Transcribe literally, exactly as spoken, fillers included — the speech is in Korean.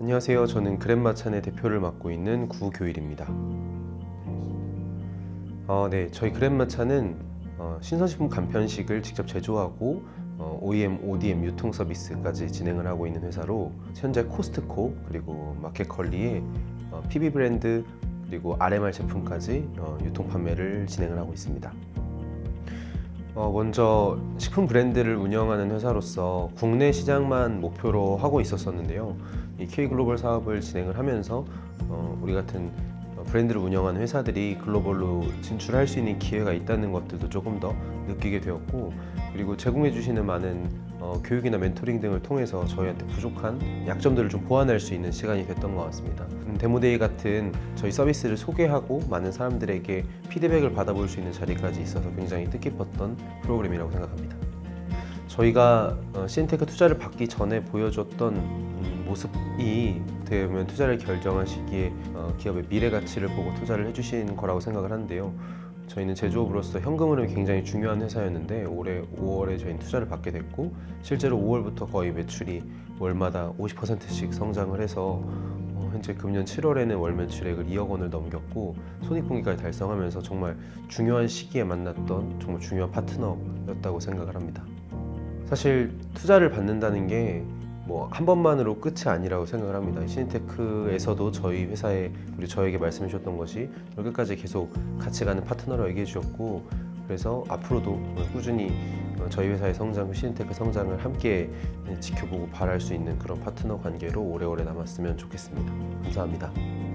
안녕하세요. 저는 그랜마찬의 대표를 맡고 있는 구교일입니다. 어, 네, 저희 그랜마찬은 어, 신선식품 간편식을 직접 제조하고 어, 오이엠, 오디엠 유통 서비스까지 진행을 하고 있는 회사로 현재 코스트코 그리고 마켓컬리에 어, 피비 브랜드 그리고 알엠알 제품까지 어, 유통 판매를 진행을 하고 있습니다. 어, 먼저 식품 브랜드를 운영하는 회사로서 국내 시장만 목표로 하고 있었었는데요. 이 K글로벌 사업을 진행을 하면서 어, 우리 같은 브랜드를 운영하는 회사들이 글로벌로 진출할 수 있는 기회가 있다는 것들도 조금 더 느끼게 되었고, 그리고 제공해 주시는 많은 어, 교육이나 멘토링 등을 통해서 저희한테 부족한 약점들을 좀 보완할 수 있는 시간이 됐던 것 같습니다. 음, 데모데이 같은 저희 서비스를 소개하고 많은 사람들에게 피드백을 받아볼 수 있는 자리까지 있어서 굉장히 뜻깊었던 프로그램이라고 생각합니다. 저희가 어, 씨엔테크 투자를 받기 전에 보여줬던 음, 모습이 어떻게 보면 투자를 결정한 시기에 어, 기업의 미래 가치를 보고 투자를 해주신 거라고 생각을 하는데요. 저희는 제조업으로서 현금 흐름이 굉장히 중요한 회사였는데 올해 오월에 저희는 투자를 받게 됐고, 실제로 오월부터 거의 매출이 월마다 오십 퍼센트씩 성장을 해서 어, 현재 금년 칠월에는 월 매출액을 이억 원을 넘겼고 손익분기까지 달성하면서 정말 중요한 시기에 만났던 정말 중요한 파트너였다고 생각을 합니다. 사실 투자를 받는다는 게 뭐 한 번만으로 끝이 아니라고 생각을 합니다. 씨엔테크에서도 저희 회사에 우리 저에게 말씀해 주셨던 것이 끝까지 계속 같이 가는 파트너라고 얘기해 주셨고, 그래서 앞으로도 꾸준히 저희 회사의 성장, 씨엔테크 성장을 함께 지켜보고 바랄 수 있는 그런 파트너 관계로 오래오래 남았으면 좋겠습니다. 감사합니다.